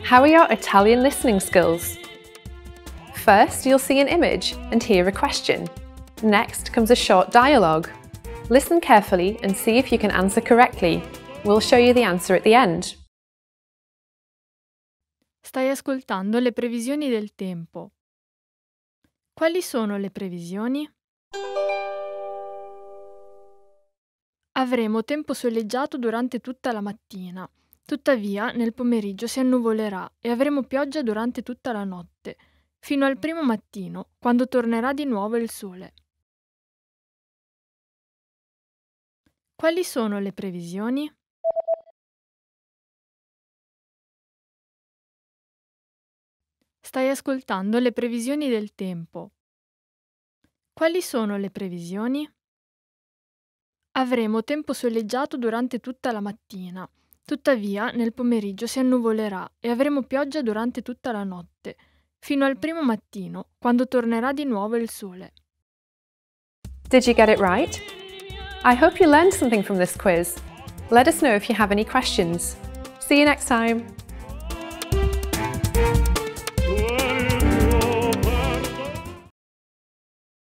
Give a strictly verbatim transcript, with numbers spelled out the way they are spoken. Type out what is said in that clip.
How are your Italian listening skills? First, you'll see an image and hear a question. Next comes a short dialogue. Listen carefully and see if you can answer correctly. We'll show you the answer at the end. Stai ascoltando le previsioni del tempo. Quali sono le previsioni? Avremo tempo soleggiato durante tutta la mattina. Tuttavia, nel pomeriggio si annuvolerà e avremo pioggia durante tutta la notte, fino al primo mattino, quando tornerà di nuovo il sole. Quali sono le previsioni? Stai ascoltando le previsioni del tempo. Quali sono le previsioni? Avremo tempo soleggiato durante tutta la mattina. Tuttavia, nel pomeriggio si annuvolerà e avremo pioggia durante tutta la notte, fino al primo mattino, quando tornerà di nuovo il sole. Did you get it right? I hope you learned something from this quiz. Let us know if you have any questions. See you next time!